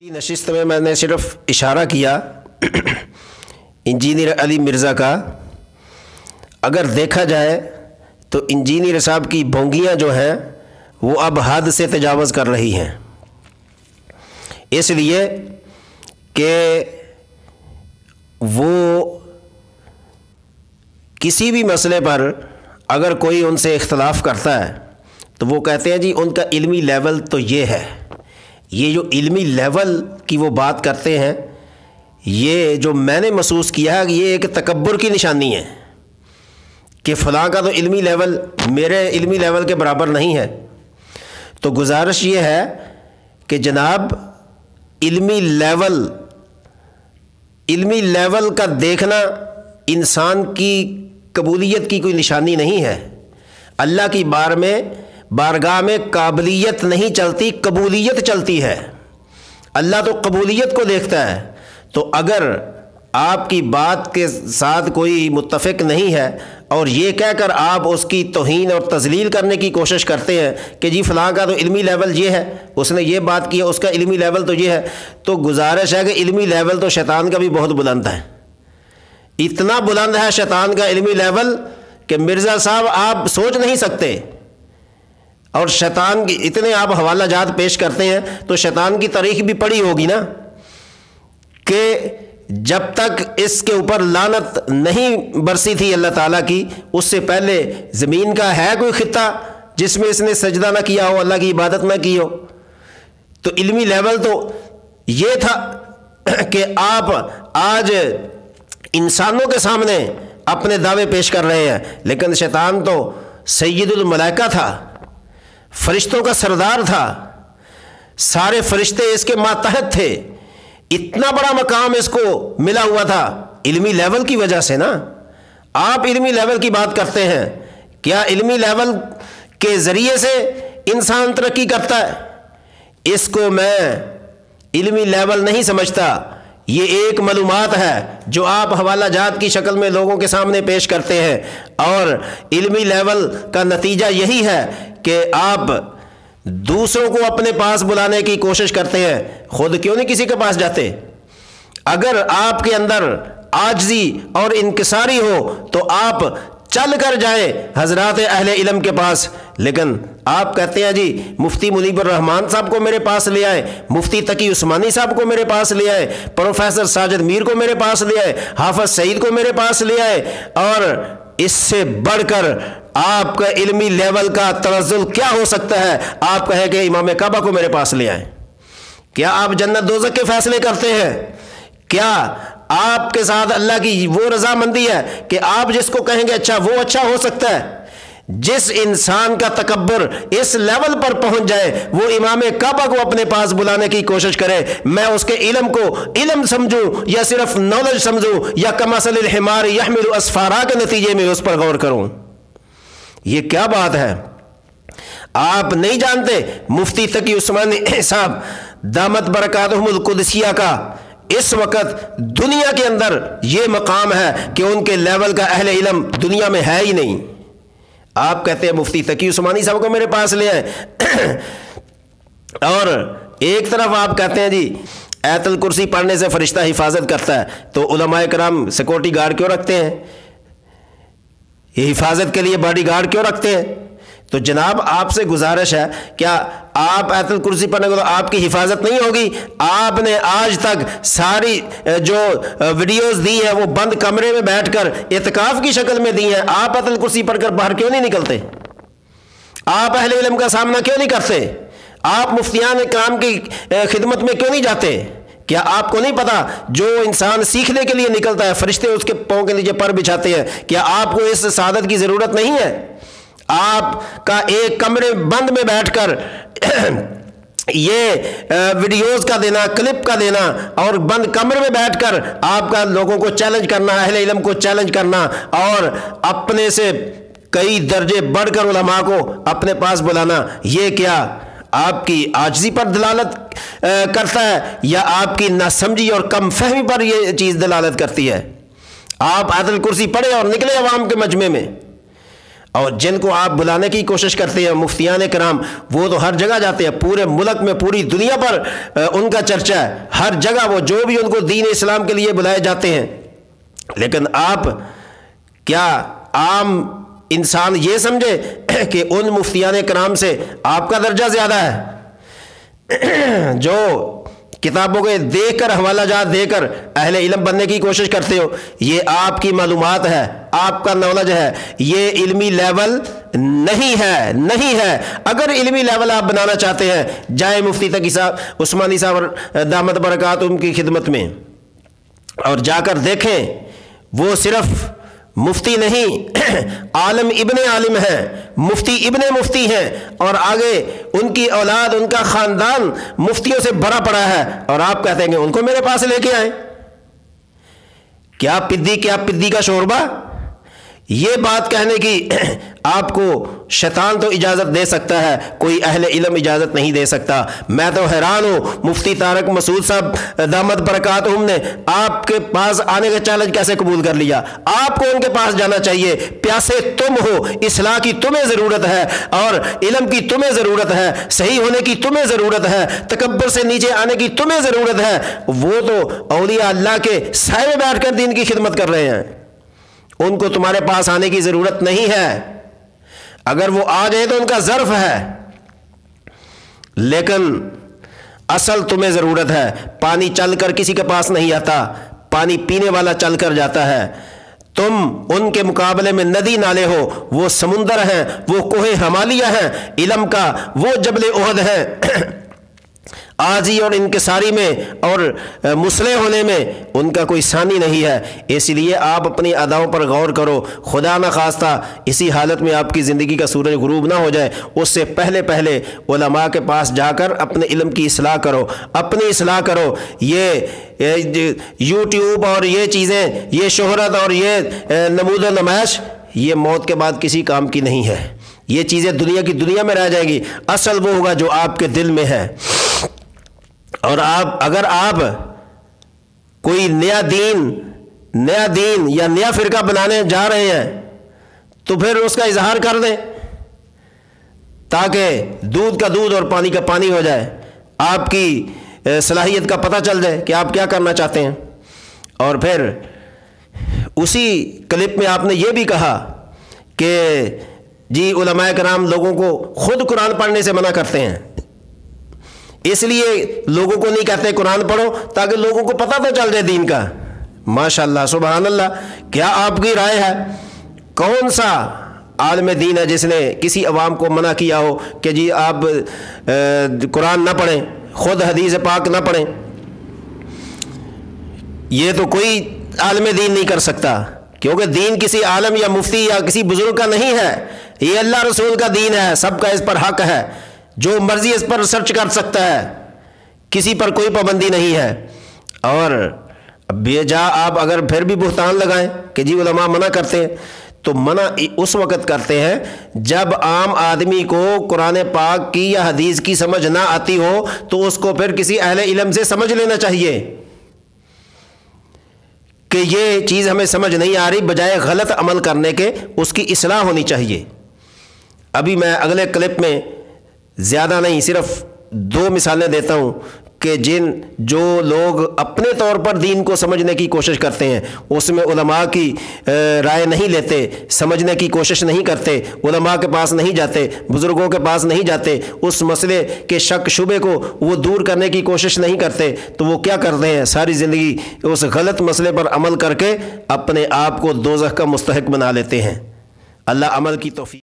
نشست میں میں نے صرف اشارہ کیا انجینئر علی مرزا کا. اگر دیکھا جائے تو انجینئر صاحب کی بونگیاں جو ہیں وہ اب حد سے تجاوز کر رہی ہیں، اس لیے کہ وہ کسی بھی مسئلے پر اگر کوئی ان سے اختلاف کرتا ہے تو وہ کہتے ہیں جی ان کا علمی لیول تو یہ ہے. یہ جو علمی لیول کی وہ بات کرتے ہیں، یہ جو میں نے محسوس کیا ہے کہ یہ ایک تکبر کی نشانی ہے کہ فلاں کا تو علمی لیول میرے علمی لیول کے برابر نہیں ہے. تو گزارش یہ ہے کہ جناب علمی لیول کا دیکھنا انسان کی قبولیت کی کوئی نشانی نہیں ہے. اللہ کی بارگاہ میں قابلیت نہیں چلتی، قبولیت چلتی ہے. اللہ تو قبولیت کو دیکھتا ہے. تو اگر آپ کی بات کے ساتھ کوئی متفق نہیں ہے اور یہ کہہ کر آپ اس کی توہین اور تذلیل کرنے کی کوشش کرتے ہیں کہ جی فلاں کا تو علمی لیول یہ ہے، اس نے یہ بات کی ہے، اس کا علمی لیول تو یہ ہے، تو گزارش ہے کہ علمی لیول تو شیطان کا بھی بہت بلند ہے. اتنا بلند ہے شیطان کا علمی لیول کہ مرزا صاحب آپ سوچ نہیں سکتے. اور شیطان کی اتنے آپ حوالہ جات پیش کرتے ہیں تو شیطان کی تاریخ بھی پڑھی ہوگی نا کہ جب تک اس کے اوپر لعنت نہیں برسی تھی اللہ تعالیٰ کی، اس سے پہلے زمین کا ہے کوئی خطہ جس میں اس نے سجدہ نہ کیا ہو، اللہ کی عبادت نہ کی ہو. تو علمی لیول تو یہ تھا کہ آپ آج انسانوں کے سامنے اپنے دعوے پیش کر رہے ہیں، لیکن شیطان تو سید الملائکہ تھا، فرشتوں کا سردار تھا، سارے فرشتے اس کے ماتحت تھے. اتنا بڑا مقام اس کو ملا ہوا تھا علمی لیول کی وجہ سے نا. آپ علمی لیول کی بات کرتے ہیں، کیا علمی لیول کے ذریعے سے انسان ترقی کرتا ہے؟ اس کو میں علمی لیول نہیں سمجھتا. یہ ایک معلومات ہے جو آپ حوالہ جات کی شکل میں لوگوں کے سامنے پیش کرتے ہیں، اور علمی لیول کا نتیجہ یہی ہے کہ آپ دوسروں کو اپنے پاس بلانے کی کوشش کرتے ہیں، خود کیوں نہیں کسی کے پاس جاتے؟ اگر آپ کے اندر عاجزی اور انکساری ہو تو آپ چل کر جائیں حضرات اہل علم کے پاس. لیکن آپ کہتے ہیں جی مفتی منیب الرحمان صاحب کو میرے پاس لے آئے، مفتی تقی عثمانی صاحب کو میرے پاس لے آئے، پروفیسر ساجد میر کو میرے پاس لے آئے، حافظ سعید کو میرے پاس لے آئے، اور اس سے بڑھ کر آپ کا علمی لیول کا تنزل کیا ہو سکتا ہے؟ آپ کہیں کہ امام کعبہ کو میرے پاس لے آئیں. کیا آپ جنت دوزخ کے فیصلے کرتے ہیں؟ کیا آپ کے ساتھ اللہ کی وہ رضامندی ہے کہ آپ جس کو کہیں گے اچھا وہ اچھا ہو سکتا ہے؟ جس انسان کا تکبر اس لیول پر پہنچ جائے وہ امام کعبہ کو اپنے پاس بلانے کی کوشش کرے، میں اس کے علم کو علم سمجھوں یا صرف نالج سمجھوں یا کمثل الحمار یحمل اسفارا کے نتیجے میں اس پر غور کروں؟ یہ کیا بات ہے؟ آپ نہیں جانتے مفتی تقی عثمانی صاحب دامت برکاتہم القدسیہ کا اس وقت دنیا کے اندر یہ مقام ہے کہ ان کے لیول کا اہل علم دنیا میں ہے ہی نہیں. آپ کہتے ہیں مفتی تقی عثمانی صاحب کو میرے پاس لے آئے، اور ایک طرف آپ کہتے ہیں جی آیت الکرسی پڑھنے سے فرشتہ حفاظت کرتا ہے، تو علماء کرام سیکورٹی گارڈ کیوں رکھتے ہیں؟ یہ حفاظت کے لیے باڈی گارڈ کیوں رکھتے ہیں؟ تو جناب آپ سے گزارش ہے، کیا آپ آیت الکرسی پڑھنے کو تو آپ کی حفاظت نہیں ہوگی؟ آپ نے آج تک ساری جو ویڈیوز دی ہیں وہ بند کمرے میں بیٹھ کر اعتکاف کی شکل میں دی ہیں. آپ آیت الکرسی پڑھ کر باہر کیوں نہیں نکلتے؟ آپ اہل علم کا سامنا کیوں نہیں کرتے؟ آپ مفتیان کرام کی خدمت میں کیوں نہیں جاتے؟ کیا آپ کو نہیں پتا جو انسان سیکھنے کے لیے نکلتا ہے فرشتے اس کے پاؤں کے نیچے پر بچھاتے ہیں؟ کیا آپ کو اس سعادت کی ضرورت نہیں ہے؟ آپ کا ایک کمرے بند میں بیٹھ کر یہ ویڈیوز کا دینا، کلپ کا دینا، اور بند کمرے میں بیٹھ کر آپ کا لوگوں کو چیلنج کرنا، اہل علم کو چیلنج کرنا، اور اپنے سے کئی درجے بڑھ کر علماء کو اپنے پاس بلانا، یہ کیا آپ کی عاجزی پر دلالت کرتا ہے یا آپ کی ناسمجھی اور کم فہمی پر یہ چیز دلالت کرتی ہے؟ آپ آیت الکرسی پڑھے اور نکلے عوام کے مجمع میں. اور جن کو آپ بلانے کی کوشش کرتے ہیں مفتیان کرام، وہ تو ہر جگہ جاتے ہیں، پورے ملک میں پوری دنیا پر ان کا چرچا ہے، ہر جگہ وہ جو بھی ان کو دین اسلام کے لیے بلائے جاتے ہیں۔ لیکن آپ کیا عام انسان یہ سمجھے کہ ان مفتیان کرام سے آپ کا درجہ زیادہ ہے؟ جو کتابوں کے دیکھ کر، حوالہ جات دے کر اہل علم بننے کی کوشش کرتے ہو، یہ آپ کی معلومات ہے، آپ کا نالج ہے، یہ علمی لیول نہیں ہے۔ اگر علمی لیول آپ بنانا چاہتے ہیں، جائیں مفتی تقی صاحب عثمانی صاحب دامت برکاتہم کی خدمت میں اور جا کر دیکھیں، وہ صرف مفتی نہیں، عالم ابن عالم ہیں، مفتی ابن مفتی ہیں، اور آگے ان کی اولاد، ان کا خاندان مفتیوں سے بھرا پڑا ہے، اور آپ کہتے ہیں کہ ان کو میرے پاس لے کے آئیں۔ کیا پدی کا شوربہ؟ یہ بات کہنے کی آپ کو شیطان تو اجازت دے سکتا ہے، کوئی اہل علم اجازت نہیں دے سکتا۔ میں تو حیران ہوں، مفتی طارق مسعود صاحب دامت برکاتہم نے آپ کے پاس آنے کا چیلنج کیسے قبول کر لیا؟ آپ کو ان کے پاس جانا چاہیے، پیاسے تم ہو، اصلاح کی تمہیں ضرورت ہے، اور علم کی تمہیں ضرورت ہے، صحیح ہونے کی تمہیں ضرورت ہے، تکبر سے نیچے آنے کی تمہیں ضرورت ہے۔ وہ تو اولیاء اللہ کے سائے میں بیٹھ کر دین کی خدمت کر رہے ہیں، ان کو تمہارے پاس آنے کی ضرورت نہیں ہے۔ اگر وہ آ جائے تو ان کا ظرف ہے، لیکن اصل تمہیں ضرورت ہے۔ پانی چل کر کسی کے پاس نہیں آتا، پانی پینے والا چل کر جاتا ہے۔ تم ان کے مقابلے میں ندی نالے ہو، وہ سمندر ہیں، وہ کوہ ہمالیہ ہیں، علم کا وہ جبل احد ہے۔ آجی اور انکساری میں اور مسلح ہونے میں ان کا کوئی ثانی نہیں ہے۔ اس لیے آپ اپنی اداؤں پر غور کرو، خدا نہ خواستہ اسی حالت میں آپ کی زندگی کا سورج غروب نہ ہو جائے، اس سے پہلے علماء کے پاس جا کر اپنے علم کی اصلاح کرو، اپنی اصلاح کرو۔ یہ یوٹیوب اور یہ چیزیں، یہ شہرت اور یہ نمود و نمائش، یہ موت کے بعد کسی کام کی نہیں ہے۔ یہ چیزیں دنیا کی دنیا میں رہ جائے گی، اصل وہ ہوگا جو آپ کے دل میں ہے۔ اور اگر آپ کوئی نیا دین یا نیا فرقہ بنانے جا رہے ہیں تو پھر اس کا اظہار کر دیں، تاکہ دودھ کا دودھ اور پانی کا پانی ہو جائے، آپ کی صلاحیت کا پتہ چل جائے کہ آپ کیا کرنا چاہتے ہیں۔ اور پھر اسی کلپ میں آپ نے یہ بھی کہا کہ جی علماء کرام لوگوں کو خود قرآن پڑھنے سے منع کرتے ہیں، اس لیے لوگوں کو نہیں کہتے قرآن پڑھو، تاکہ لوگوں کو پتہ تو چل جائے دین کا۔ ماشاءاللہ، سبحان اللہ، کیا آپ کی رائے ہے؟ کون سا عالم دین ہے جس نے کسی عوام کو منع کیا ہو کہ جی آپ قرآن نہ پڑھیں، خود حدیث پاک نہ پڑھیں؟ یہ تو کوئی عالم دین نہیں کر سکتا، کیونکہ دین کسی عالم یا مفتی یا کسی بزرگ کا نہیں ہے، یہ اللہ رسول کا دین ہے، سب کا اس پر حق ہے، جو مرضی اس پر سرچ کر سکتا ہے، کسی پر کوئی پابندی نہیں ہے۔ اور بے جا آپ اگر پھر بھی بہتان لگائیں کہ جی علماء منع کرتے ہیں، تو منع اس وقت کرتے ہیں جب عام آدمی کو قرآن پاک کی یا حدیث کی سمجھ نہ آتی ہو، تو اس کو پھر کسی اہل علم سے سمجھ لینا چاہیے کہ یہ چیز ہمیں سمجھ نہیں آ رہی، بجائے غلط عمل کرنے کے اس کی اصلاح ہونی چاہیے۔ ابھی میں اگلے کلپ میں زیادہ نہیں، صرف 2 مثالیں دیتا ہوں کہ جو لوگ اپنے طور پر دین کو سمجھنے کی کوشش کرتے ہیں، اس میں علماء کی رائے نہیں لیتے، سمجھنے کی کوشش نہیں کرتے، علماء کے پاس نہیں جاتے، بزرگوں کے پاس نہیں جاتے، اس مسئلے کے شک شبے کو وہ دور کرنے کی کوشش نہیں کرتے، تو وہ کیا کرتے ہیں؟ ساری زندگی اس غلط مسئلے پر عمل کر کے اپنے آپ کو دوزخ کا مستحق بنا لیتے ہیں۔ اللہ عمل کی توفیق